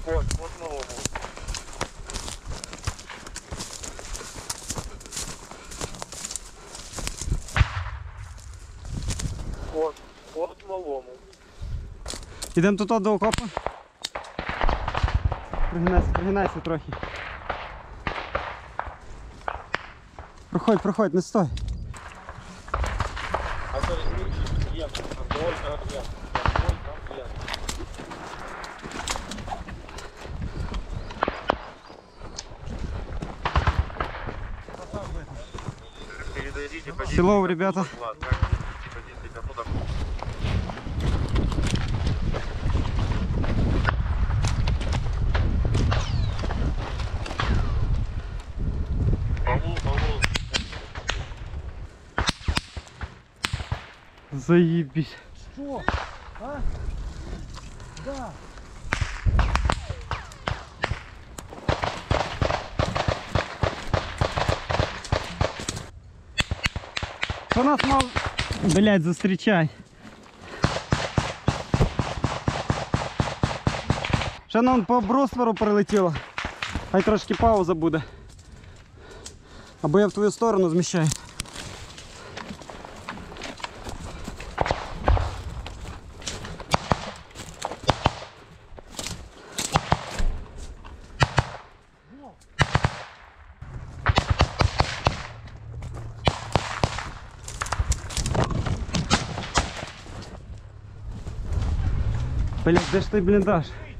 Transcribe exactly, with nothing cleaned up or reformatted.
Вот, вот новому. Вот, вот малому. Ідемо тут до окопу. Пригинайся, пригинайся трохи. Проходь, проходь, не стой. А то є, только є. Передадите позицию. Село, ребята. Павлу, Павлу. Заебись. Что? А? Да. Що нас мав, блядь, зустрічай. Ще нам по брустверу прилетіло. Хай трошки пауза буде. Або я в твою сторону зміщаю. Блядь, де ж той бліндаж?